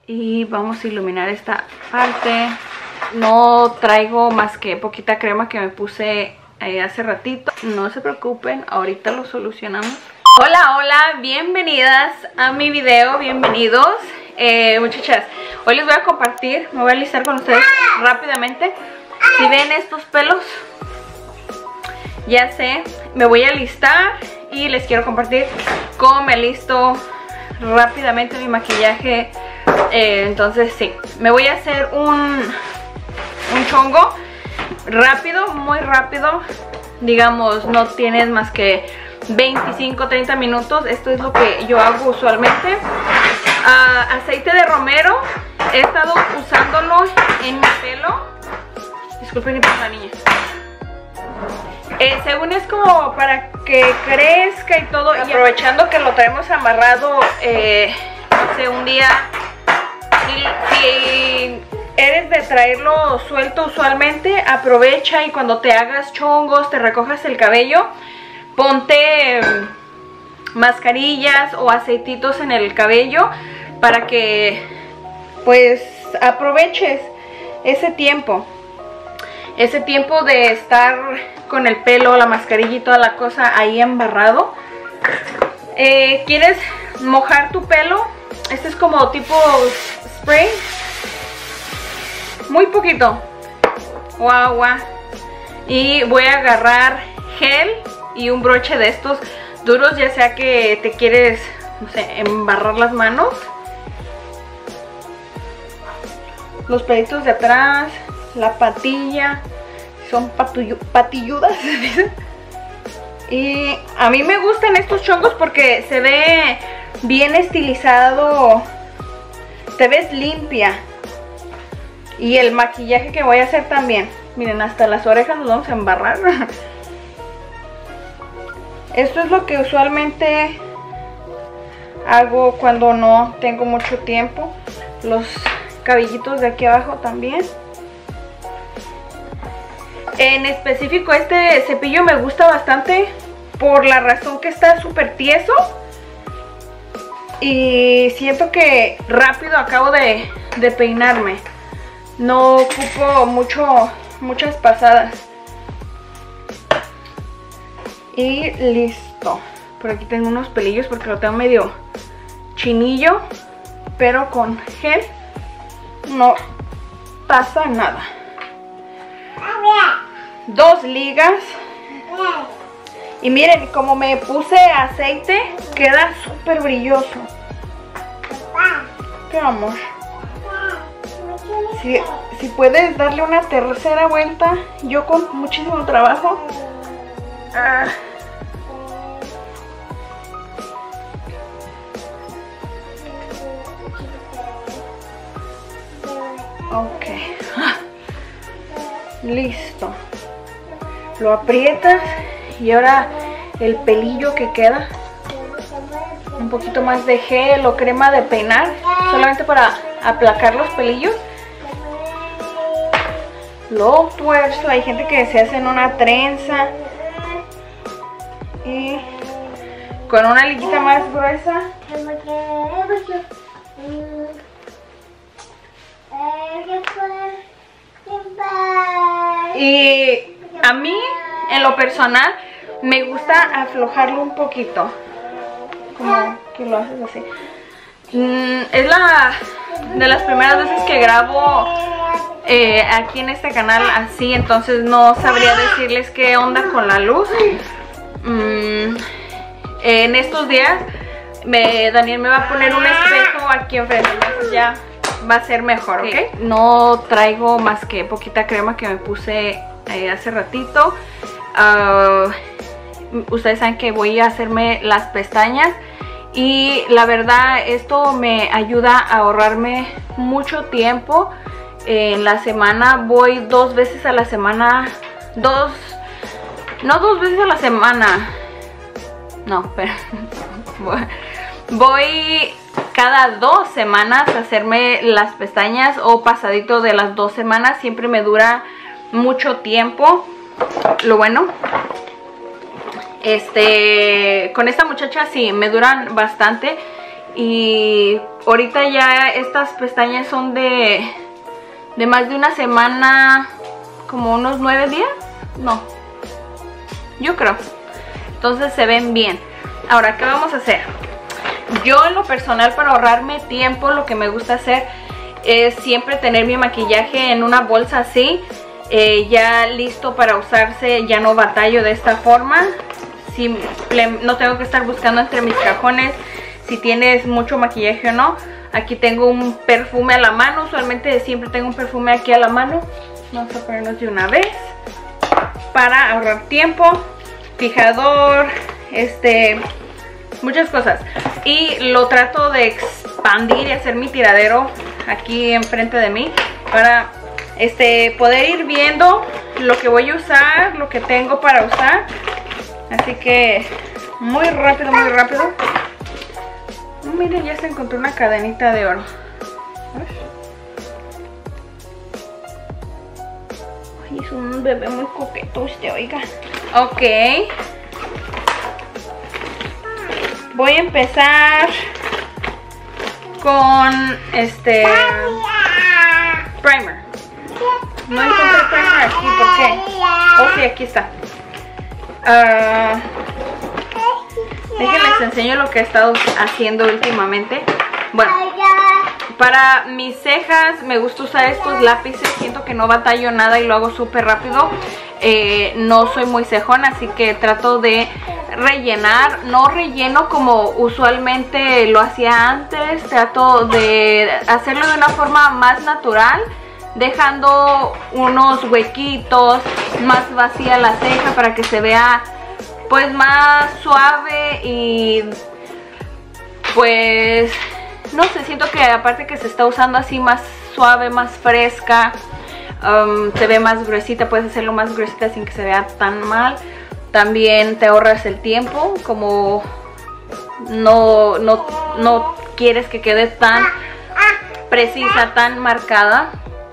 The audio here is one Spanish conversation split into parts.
Y vamos a iluminar esta parte. No traigo más que poquita crema que me puse hace ratito. No se preocupen, ahorita lo solucionamos. Hola, hola, bienvenidas a mi video, bienvenidos. Muchachas, hoy les voy a compartir, me voy a alistar con ustedes rápidamente. Si ven estos pelos, ya sé, me voy a alistar y les quiero compartir cómo me alisto rápidamente mi maquillaje. Entonces sí, me voy a hacer un chongo rápido, muy rápido. Digamos, no tienes más que 25-30 minutos. Esto es lo que yo hago usualmente. Aceite de romero, he estado usándolo en mi pelo. Disculpen que la niña. Según es como para que crezca y todo. Y aprovechando que lo traemos amarrado, no sé, un día. Si eres de traerlo suelto usualmente, aprovecha y cuando te hagas chongos, te recojas el cabello, ponte mascarillas o aceititos en el cabello para que pues aproveches ese tiempo de estar con el pelo, la mascarilla y toda la cosa ahí embarrado. ¿Quieres mojar tu pelo? Este es como tipo spray, muy poquito o agua, y voy a agarrar gel y un broche de estos duros, ya sea que te quieres, no sé, embarrar las manos, los pelitos de atrás, la patilla, son patilludas. Y a mí me gustan estos chongos porque se ve bien estilizado, te ves limpia. Y el maquillaje que voy a hacer también, miren, hasta las orejas nos vamos a embarrar. Esto es lo que usualmente hago cuando no tengo mucho tiempo. Los cabellitos de aquí abajo también. En específico este cepillo me gusta bastante por la razón que está súper tieso. Y siento que rápido acabo de peinarme. No ocupo muchas pasadas. Y listo. Por aquí tengo unos pelillos porque lo tengo medio chinillo, pero con gel no pasa nada. 2 ligas. Y miren, como me puse aceite, queda súper brilloso. ¿Qué amor? Si puedes darle una tercera vuelta, yo con muchísimo trabajo. Ok. Listo. Lo aprietas y ahora el pelillo que queda, un poquito más de gel o crema de peinar, solamente para aplacar los pelillos. Lo tuerzo, hay gente que se hace en una trenza y con una liguita más gruesa. Y a mí, en lo personal, me gusta aflojarlo un poquito, como que lo haces así. Es de las primeras veces que grabo aquí en este canal así, entonces no sabría decirles qué onda con la luz. En estos días Daniel me va a poner un espejo aquí enfrente, entonces ya va a ser mejor, ¿ok? No traigo más que poquita crema que me puse hace ratito. Ustedes saben que voy a hacerme las pestañas y la verdad esto me ayuda a ahorrarme mucho tiempo. En la semana voy 2 veces a la semana, no 2 veces a la semana, no, pero voy cada 2 semanas a hacerme las pestañas, o pasadito de las 2 semanas. Siempre me dura mucho tiempo. Lo bueno, con esta muchacha sí me duran bastante. Y ahorita ya estas pestañas son de más de una semana, como unos 9 días. No, yo creo. Entonces se ven bien. Ahora, ¿qué vamos a hacer? Yo en lo personal, para ahorrarme tiempo, lo que me gusta hacer es siempre tener mi maquillaje en una bolsa así, ya listo para usarse. Ya no batallo de esta forma. No tengo que estar buscando entre mis cajones si tienes mucho maquillaje o no. Aquí tengo un perfume a la mano. Usualmente siempre tengo un perfume aquí a la mano. Vamos a ponernos de una vez para ahorrar tiempo. Fijador, muchas cosas. Y lo trato de expandir y hacer mi tiradero aquí enfrente de mí para poder ir viendo lo que voy a usar, lo que tengo para usar. Así que muy rápido, muy rápido. Miren, ya se encontró una cadenita de oro. Ay, es un bebé muy coqueto usted, oiga. Ok. Voy a empezar con primer. No encontré primer aquí, ¿por qué? Oh, sí, aquí está. Déjenles enseño lo que he estado haciendo últimamente. Bueno, para mis cejas me gusta usar estos lápices. Siento que no batallo nada y lo hago súper rápido. No soy muy cejona, así que trato de rellenar. No relleno como usualmente lo hacía antes. Trato de hacerlo de una forma más natural, dejando unos huequitos, más vacía la ceja para que se vea pues más suave. Y pues no sé, siento que aparte que se está usando así más suave, más fresca, se ve más gruesita. Puedes hacerlo más gruesita sin que se vea tan mal. También te ahorras el tiempo, como no quieres que quede tan precisa, tan marcada.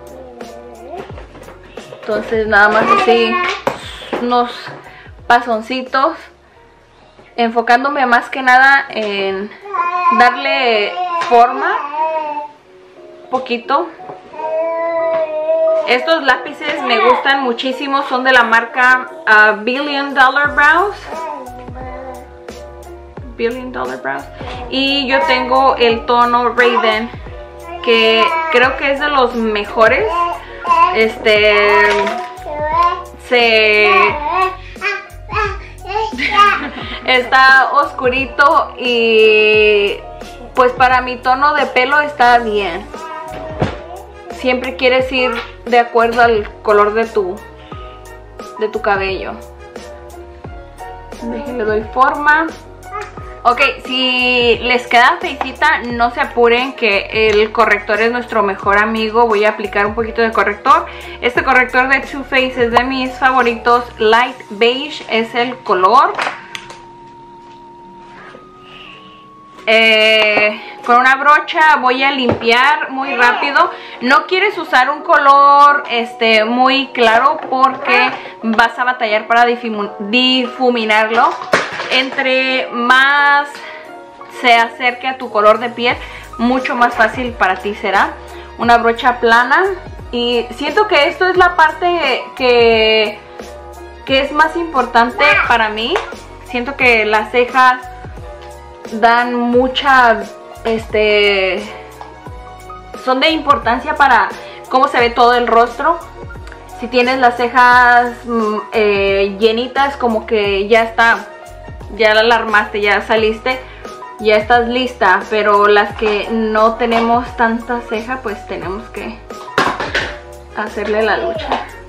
Entonces nada más así unos pasoncitos, enfocándome más que nada en darle forma poquito. Estos lápices me gustan muchísimo, son de la marca Billion Dollar Brows. Y yo tengo el tono Raven, que creo que es de los mejores. Está oscurito y pues para mi tono de pelo está bien. Siempre quieres ir de acuerdo al color de tu cabello. Le doy forma. Ok, si les queda feicita, no se apuren, que el corrector es nuestro mejor amigo. Voy a aplicar un poquito de corrector. Este corrector de Too Faced es de mis favoritos. Light Beige es el color. Con una brocha voy a limpiar muy rápido. No quieres usar un color muy claro, porque vas a batallar para difuminarlo. Entre más se acerque a tu color de piel, mucho más fácil para ti será. Una brocha plana. Y siento que esto es la parte que es más importante para mí. Siento que las cejas dan mucha son de importancia para cómo se ve todo el rostro. Si tienes las cejas llenitas, como que ya está, ya la alarmaste, ya saliste, ya estás lista. Pero las que no tenemos tanta ceja, pues tenemos que hacerle la lucha.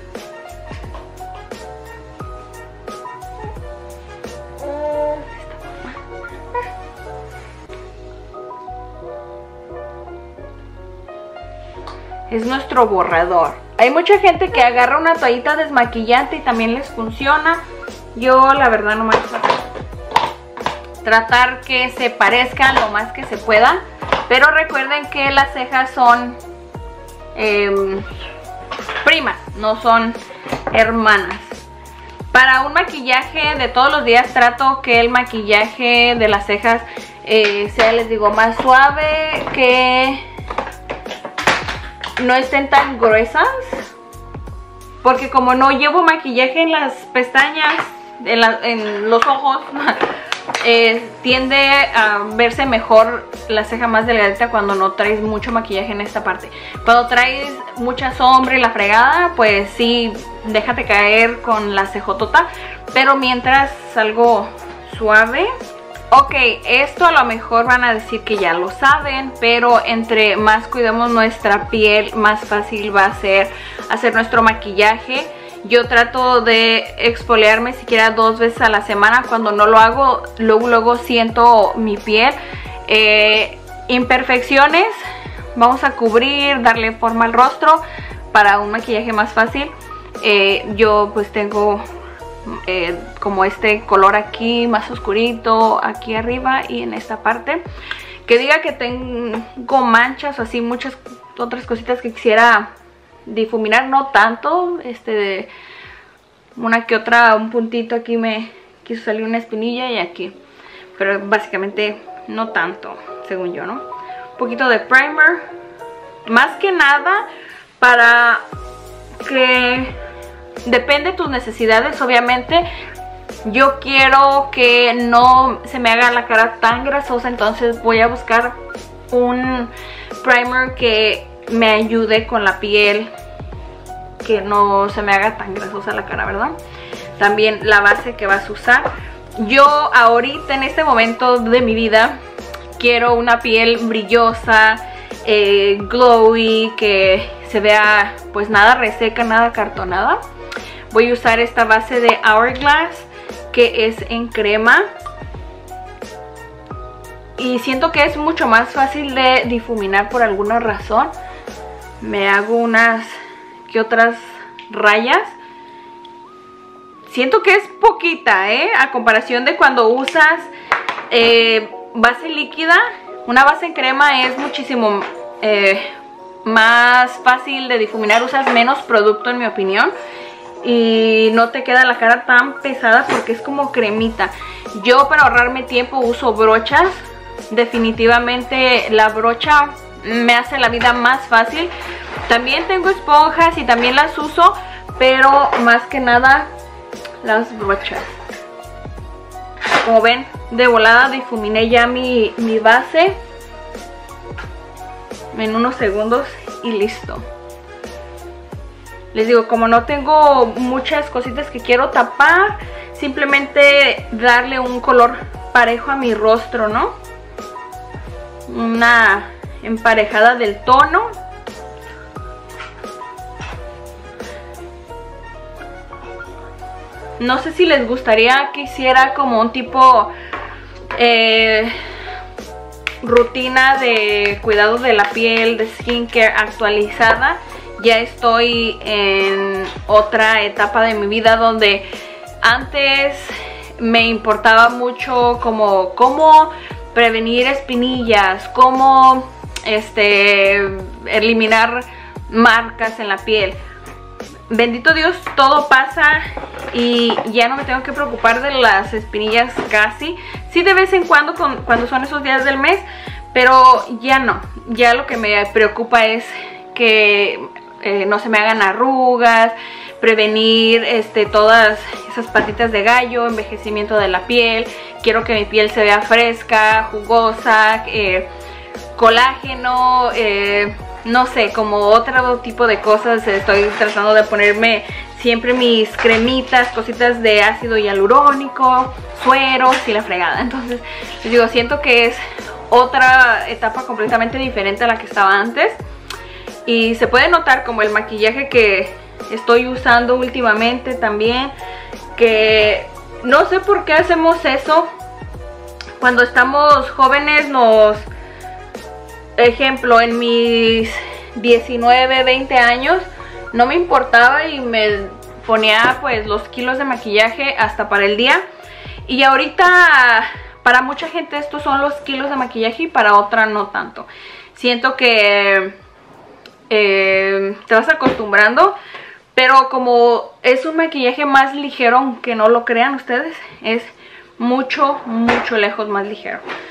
Es nuestro borrador. Hay mucha gente que agarra una toallita desmaquillante y también les funciona. Yo la verdad no me gusta. Tratar que se parezcan lo más que se pueda. Pero recuerden que las cejas son primas, no son hermanas. Para un maquillaje de todos los días trato que el maquillaje de las cejas sea, les digo, más suave, que no estén tan gruesas, porque como no llevo maquillaje en las pestañas, en los ojos, tiende a verse mejor la ceja más delgadita cuando no traes mucho maquillaje en esta parte. Cuando traes mucha sombra y la fregada, pues sí, déjate caer con la cejotota, pero mientras algo suave. Ok, esto a lo mejor van a decir que ya lo saben, pero entre más cuidemos nuestra piel, más fácil va a ser hacer nuestro maquillaje. Yo trato de exfoliarme siquiera 2 veces a la semana. Cuando no lo hago, luego siento mi piel. Imperfecciones, vamos a cubrir, darle forma al rostro para un maquillaje más fácil. Yo pues tengo como este color aquí más oscurito, aquí arriba y en esta parte. Que diga que tengo manchas o así, muchas otras cositas que quisiera difuminar, no tanto, una que otra, un puntito aquí me quiso salir una espinilla y aquí, pero básicamente no tanto, según yo, ¿no? Un poquito de primer, más que nada para que, depende de tus necesidades, obviamente. Yo quiero que no se me haga la cara tan grasosa, entonces voy a buscar un primer que me ayude con la piel, que no se me haga tan grasosa la cara, ¿verdad? También la base que vas a usar. Yo ahorita, en este momento de mi vida, quiero una piel brillosa, glowy, que se vea pues nada reseca, nada cartonada. Voy a usar esta base de Hourglass, que es en crema. Y siento que es mucho más fácil de difuminar por alguna razón. Me hago unas que otras rayas. Siento que es poquita, a comparación de cuando usas base líquida. Una base en crema es muchísimo más fácil de difuminar. Usas menos producto, en mi opinión, y no te queda la cara tan pesada porque es como cremita. Yo, para ahorrarme tiempo, uso brochas. Definitivamente la brocha me hace la vida más fácil. También tengo esponjas y también las uso, pero más que nada las brochas. Como ven, de volada difuminé ya mi base en unos segundos y listo. Les digo, como no tengo muchas cositas que quiero tapar, simplemente darle un color parejo a mi rostro, ¿no? Una emparejada del tono. No sé si les gustaría que hiciera como un tipo rutina de cuidado de la piel, de skincare actualizada. Ya estoy en otra etapa de mi vida donde antes me importaba mucho como cómo prevenir espinillas, cómo eliminar marcas en la piel. Bendito Dios, todo pasa y ya no me tengo que preocupar de las espinillas casi. Sí, de vez en cuando, cuando son esos días del mes, pero ya no. Ya lo que me preocupa es que no se me hagan arrugas, prevenir todas esas patitas de gallo, envejecimiento de la piel. Quiero que mi piel se vea fresca, jugosa, colágeno, no sé, como otro tipo de cosas. Estoy tratando de ponerme siempre mis cremitas, cositas de ácido hialurónico, sueros y la fregada. Entonces, les digo, siento que es otra etapa completamente diferente a la que estaba antes. Y se puede notar como el maquillaje que estoy usando últimamente también, que no sé por qué hacemos eso. Cuando estamos jóvenes ejemplo, en mis 19, 20 años no me importaba y me ponía pues los kilos de maquillaje hasta para el día. Y ahorita para mucha gente estos son los kilos de maquillaje y para otra no tanto. Siento que te vas acostumbrando, pero como es un maquillaje más ligero, aunque no lo crean ustedes, es mucho lejos más ligero.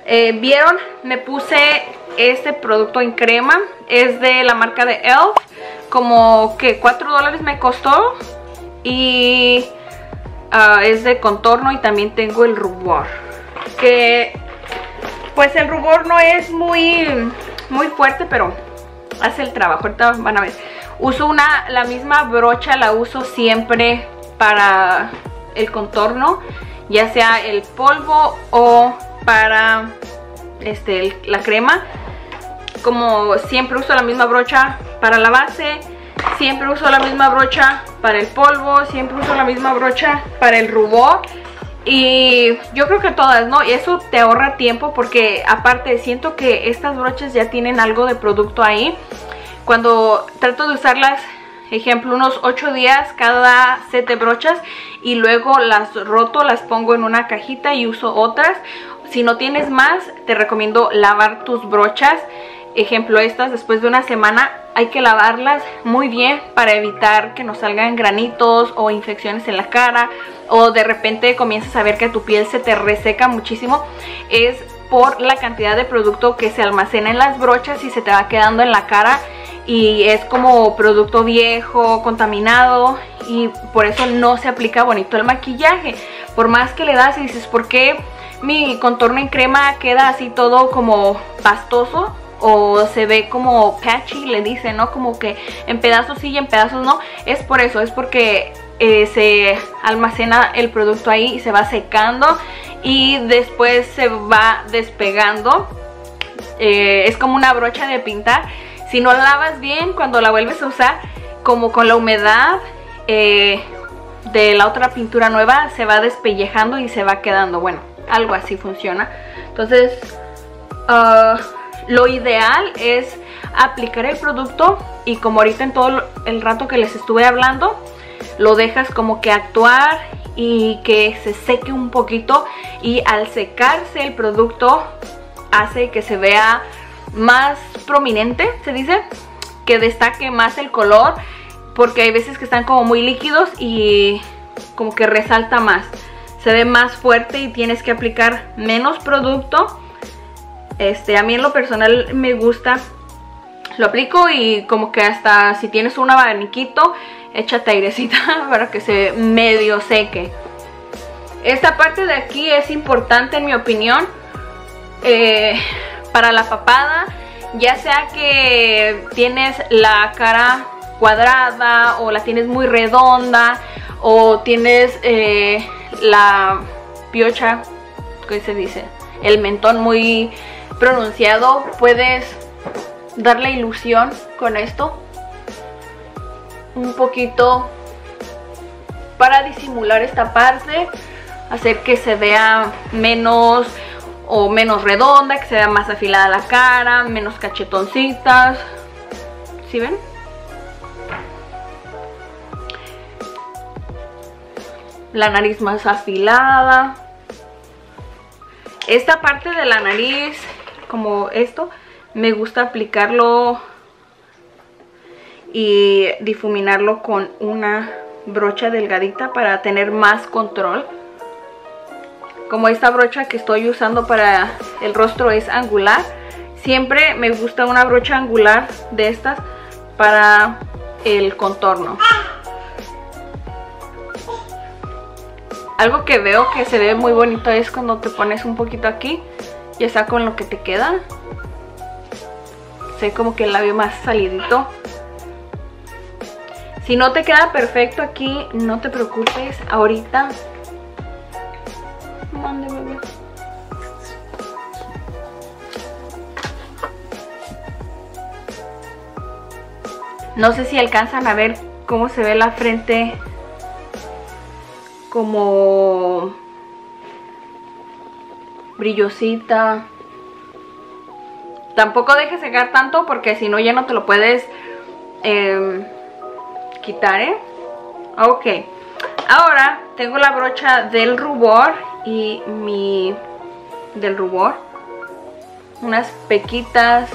Vieron, me puse este producto en crema. Es de la marca de Elf. Como que $4 me costó. Y es de contorno. Y también tengo el rubor, que pues el rubor no es muy fuerte, pero hace el trabajo. Ahorita van a ver. Uso la misma brocha, la uso siempre para el contorno, ya sea el polvo o para la crema. Como siempre uso la misma brocha para la base, siempre uso la misma brocha para el polvo, siempre uso la misma brocha para el rubor. Y yo creo que todas, ¿no? Y eso te ahorra tiempo, porque aparte siento que estas brochas ya tienen algo de producto ahí. Cuando trato de usarlas, ejemplo, unos 8 días cada set de brochas, y luego las roto, las pongo en una cajita y uso otras. Si no tienes más, te recomiendo lavar tus brochas. Ejemplo, estas después de una semana hay que lavarlas muy bien para evitar que nos salgan granitos o infecciones en la cara, o de repente comienzas a ver que tu piel se te reseca muchísimo. Es por la cantidad de producto que se almacena en las brochas y se te va quedando en la cara, y es como producto viejo, contaminado, y por eso no se aplica bonito el maquillaje. Por más que le das y dices, ¿por qué mi contorno en crema queda así todo como pastoso? O se ve como patchy, le dicen, ¿no? Como que en pedazos sí y en pedazos no. Es por eso, es porque se almacena el producto ahí y se va secando y después se va despegando. Es como una brocha de pintar. Si no la lavas bien, cuando la vuelves a usar, como con la humedad de la otra pintura nueva, se va despellejando y se va quedando. Bueno, algo así funciona. Entonces lo ideal es aplicar el producto, y como ahorita en todo el rato que les estuve hablando, lo dejas como que actuar y que se seque un poquito, y al secarse el producto hace que se vea más prominente, se dice, que destaque más el color, porque hay veces que están como muy líquidos y como que resalta más, se ve más fuerte y tienes que aplicar menos producto. A mí en lo personal me gusta, lo aplico y como que hasta si tienes un abaniquito, échate airecita para que se medio seque. Esta parte de aquí es importante en mi opinión, para la papada, ya sea que tienes la cara cuadrada o la tienes muy redonda, o tienes la piocha, ¿qué se dice? El mentón muy pronunciado. Puedes darle ilusión con esto un poquito para disimular esta parte, hacer que se vea menos redonda, que se vea más afilada la cara, menos cachetoncitas. ¿Sí ven? La nariz más afilada. Esta parte de la nariz, como esto, me gusta aplicarlo y difuminarlo con una brocha delgadita para tener más control. Como esta brocha que estoy usando para el rostro es angular, siempre me gusta una brocha angular de estas para el contorno. Algo que veo que se ve muy bonito es cuando te pones un poquito aquí, ya sea con lo que te queda, se ve como que el labio más salidito. Si no te queda perfecto aquí, no te preocupes, ahorita mande, bebé. No sé si alcanzan a ver cómo se ve la frente, como brillosita. Tampoco dejes secar tanto, porque si no ya no te lo puedes quitar, Ok, ahora tengo la brocha del rubor y del rubor, unas pequitas.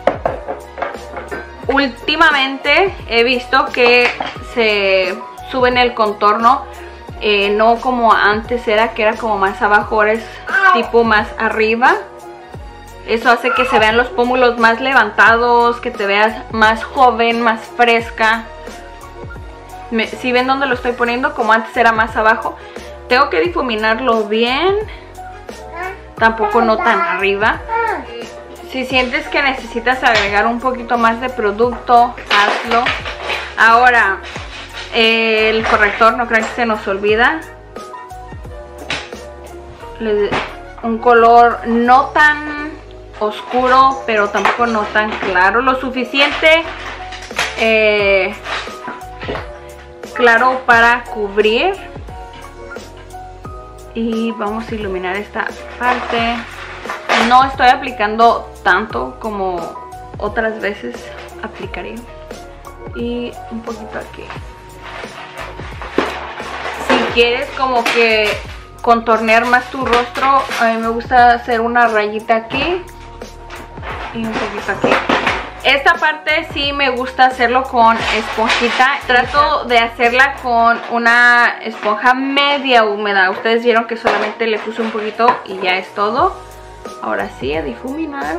Últimamente he visto que se suben el contorno, no como antes era, que era como más abajo, ahora es tipo más arriba. Eso hace que se vean los pómulos más levantados, que te veas más joven, más fresca. Si ven dónde lo estoy poniendo, como antes era más abajo. Tengo que difuminarlo bien, tampoco no tan arriba. Si sientes que necesitas agregar un poquito más de producto, hazlo. Ahora, el corrector, no crean que se nos olvida. Un color no tan oscuro, pero tampoco no tan claro. Lo suficiente claro para cubrir. Y vamos a iluminar esta parte. No estoy aplicando tanto como otras veces aplicaría. Y un poquito aquí. Si quieres como que contornear más tu rostro, a mí me gusta hacer una rayita aquí y un poquito aquí. Esta parte sí me gusta hacerlo con esponjita. Trato de hacerla con una esponja media húmeda. Ustedes vieron que solamente le puse un poquito y ya es todo. Ahora sí, a difuminar.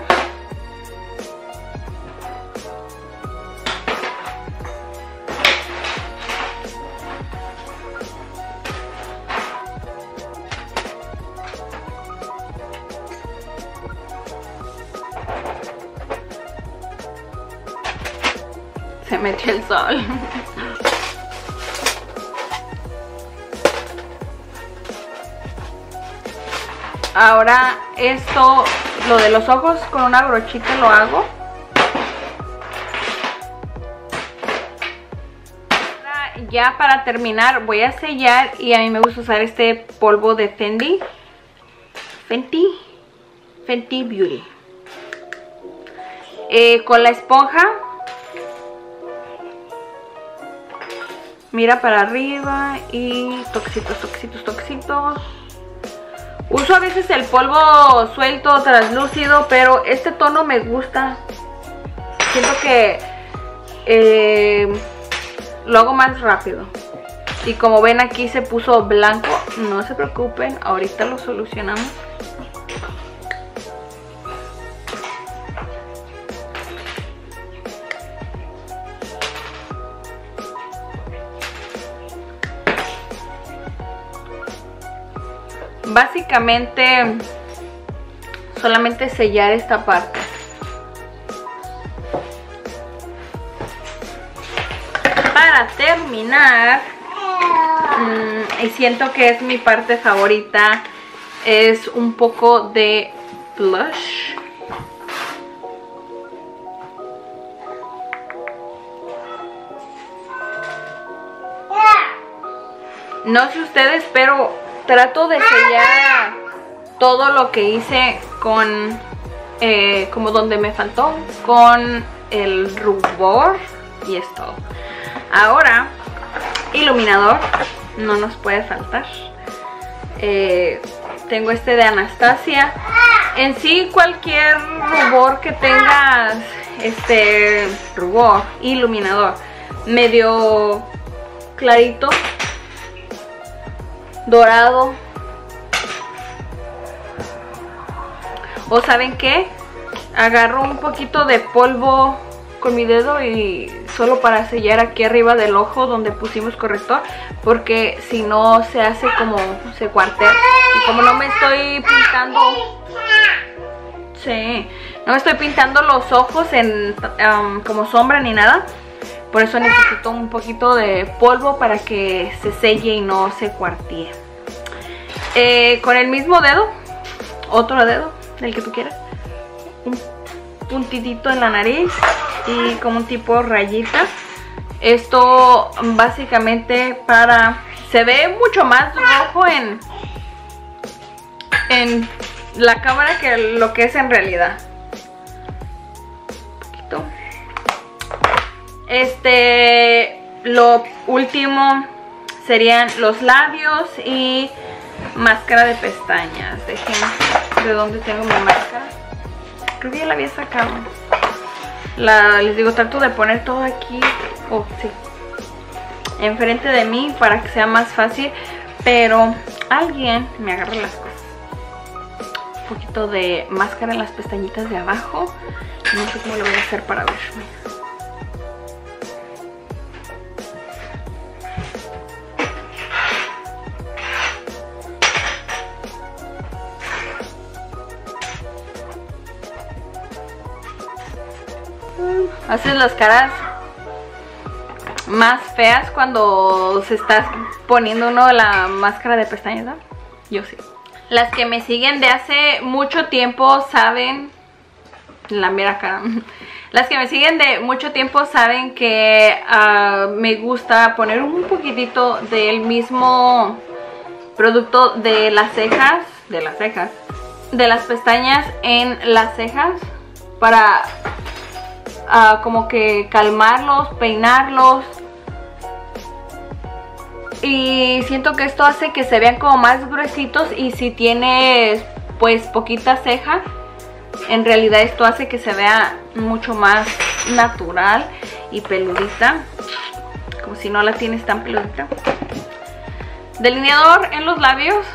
Se metió el sol. Ahora esto, lo de los ojos, con una brochita lo hago. Ahora, ya para terminar voy a sellar, y a mí me gusta usar este polvo de Fenty Beauty. Con la esponja, mira para arriba y toquecitos, toquecitos, toquecitos. Uso a veces el polvo suelto, translúcido, pero este tono me gusta. Siento que lo hago más rápido. Y como ven, aquí se puso blanco. No se preocupen, ahorita lo solucionamos. Básicamente solamente sellar esta parte. Para terminar, y siento que es mi parte favorita, es un poco de blush. No sé ustedes, pero trato de sellar todo lo que hice con, como donde me faltó, con el rubor, y es todo. Ahora, iluminador, no nos puede faltar. Tengo este de Anastasia. En sí, cualquier rubor que tengas, rubor, iluminador, medio clarito, dorado, o ¿saben qué? Agarro un poquito de polvo con mi dedo y solo para sellar aquí arriba del ojo donde pusimos corrector, porque si no se hace como se cuartea. Y como no me estoy pintando, sí, no me estoy pintando los ojos en como sombra ni nada, por eso necesito un poquito de polvo para que se selle y no se cuartee. Con el mismo dedo, otro dedo, el que tú quieras, un puntitito en la nariz y como un tipo rayita. Esto básicamente para... se ve mucho más rojo en la cámara que lo que es en realidad. Un poquito. Lo último serían los labios y máscara de pestañas. Déjenme, ¿de dónde tengo mi máscara? Creo que ya la había sacado. Les digo, trato de poner todo aquí, sí, enfrente de mí para que sea más fácil, pero alguien me agarra las cosas. un poquito de máscara en las pestañitas de abajo. No sé cómo lo voy a hacer para ver. Haces las caras más feas cuando se está poniendo uno la máscara de pestañas, ¿no? Yo sí. Las que me siguen de hace mucho tiempo saben... La mera cara. Las que me siguen de mucho tiempo saben que me gusta poner un poquitito del mismo producto de las cejas. De las pestañas en las cejas. Para como que calmarlos, peinarlos. Y siento que esto hace que se vean como más gruesitos. Y si tienes pues poquita ceja, en realidad esto hace que se vea mucho más natural y peludita, como si no la tienes tan peludita. Delineador en los labios.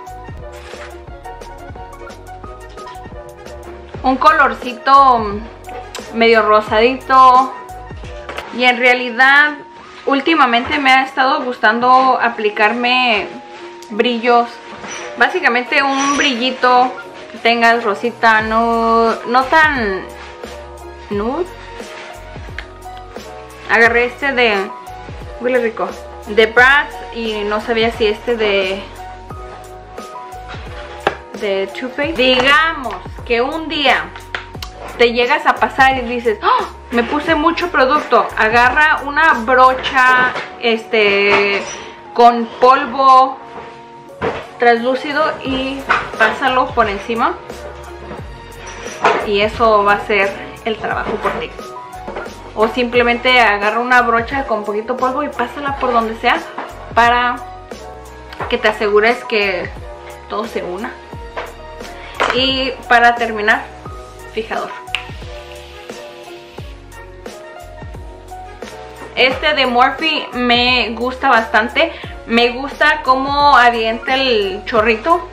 Un colorcito medio rosadito. Y en realidad últimamente me ha estado gustando aplicarme brillos. Básicamente un brillito que tengas rosita, no tan nude. Agarré este de... huele rico. De Bratz y no sabía si este de Too Faced. Digamos que un día te llegas a pasar y dices, ¡oh! Me puse mucho producto. Agarra una brocha con polvo translúcido y pásalo por encima. Y eso va a ser el trabajo por ti. O simplemente agarra una brocha con poquito polvo y pásala por donde sea para que te asegures que todo se una. Y para terminar, fijador. Este de Morphe me gusta bastante. Me gusta cómo avienta el chorrito,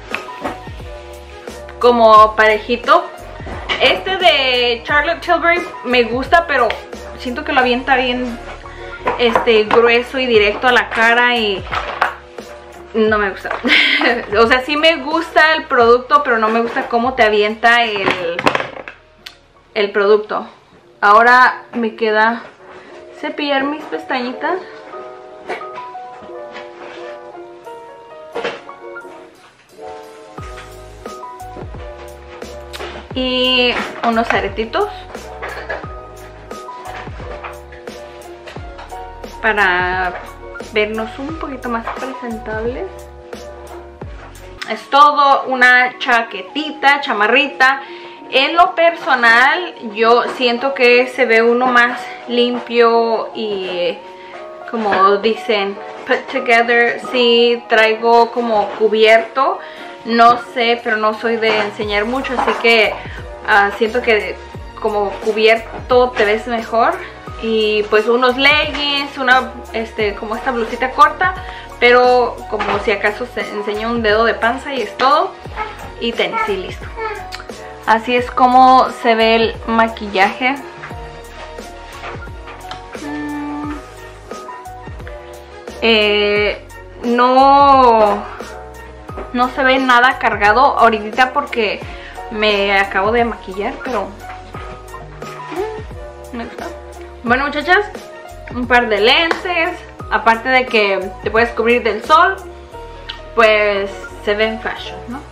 como parejito. Este de Charlotte Tilbury me gusta, pero siento que lo avienta bien grueso y directo a la cara y no me gusta. O sea, sí me gusta el producto, pero no me gusta cómo te avienta el producto. Ahora me queda cepillar mis pestañitas. Y unos aretitos para vernos un poquito más presentables. Es todo. Una chaquetita, chamarrita. En lo personal, yo siento que se ve uno más limpio y, como dicen, put together. Si traigo como cubierto, no sé, pero no soy de enseñar mucho, así que siento que como cubierto te ves mejor. Y pues unos leggings, como esta blusita corta, pero como si acaso se enseña un dedo de panza y es todo. Y tenis y listo. Así es como se ve el maquillaje. No se ve nada cargado ahorita porque me acabo de maquillar, pero me gusta. Bueno, muchachas, un par de lentes. Aparte de que te puedes cubrir del sol, pues se ve en fashion, ¿no?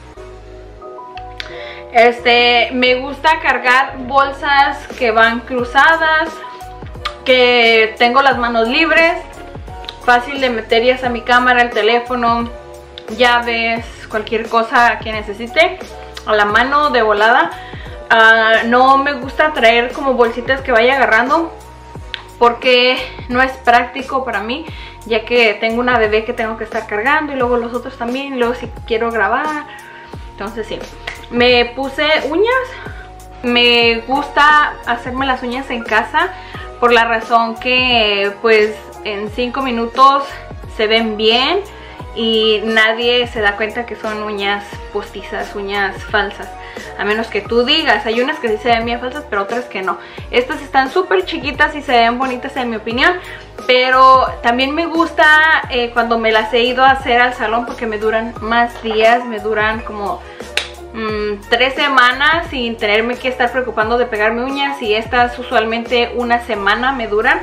Me gusta cargar bolsas que van cruzadas, que tengo las manos libres, fácil de meter ya sea mi cámara, el teléfono, llaves, cualquier cosa que necesite a la mano de volada. No me gusta traer como bolsitas que vaya agarrando porque no es práctico para mí, ya que tengo una bebé que tengo que estar cargando y luego los otros también, y luego si quiero grabar. Entonces sí, me puse uñas. Me gusta hacerme las uñas en casa por la razón que pues en 5 minutos se ven bien y nadie se da cuenta que son uñas postizas, uñas falsas, a menos que tú digas. Hay unas que sí se ven bien falsas, pero otras que no. Estas están súper chiquitas y se ven bonitas en mi opinión, pero también me gusta cuando me las he ido a hacer al salón, porque me duran más días, me duran como 3 semanas sin tenerme que estar preocupando de pegarme uñas, y estas usualmente una semana me duran.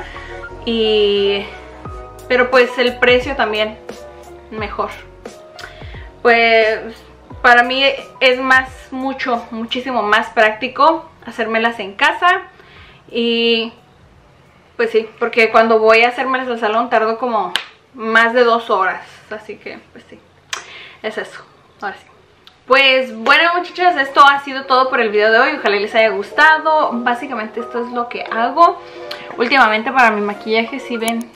Pero pues el precio también mejor. Pues para mí es muchísimo más práctico hacérmelas en casa. Y pues sí, porque cuando voy a hacérmelas al salón tardo como más de 2 horas. Así que pues sí, es eso. Ahora sí. Pues bueno, muchachas, esto ha sido todo por el video de hoy. Ojalá les haya gustado. Básicamente esto es lo que hago últimamente para mi maquillaje. Si ven,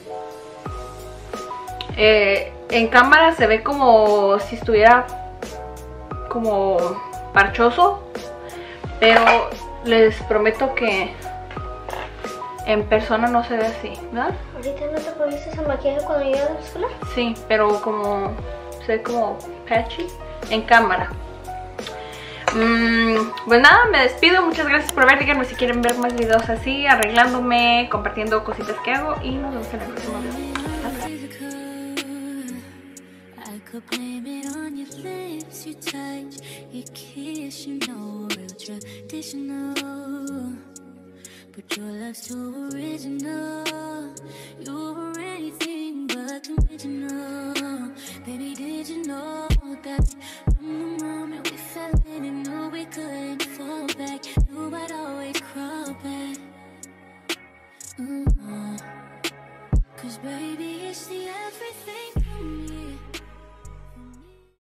en cámara se ve como si estuviera como parchoso, pero les prometo que en persona no se ve así, ¿verdad? ¿Ahorita no te pones ese maquillaje cuando llegas a la escuela? Sí, pero como se ve como patchy en cámara. Pues nada, me despido. Muchas gracias por ver. Díganme si quieren ver más videos así, arreglándome, compartiendo cositas que hago, y nos vemos en el próximo video. But your love's too original. You were anything but conventional. Baby, did you know that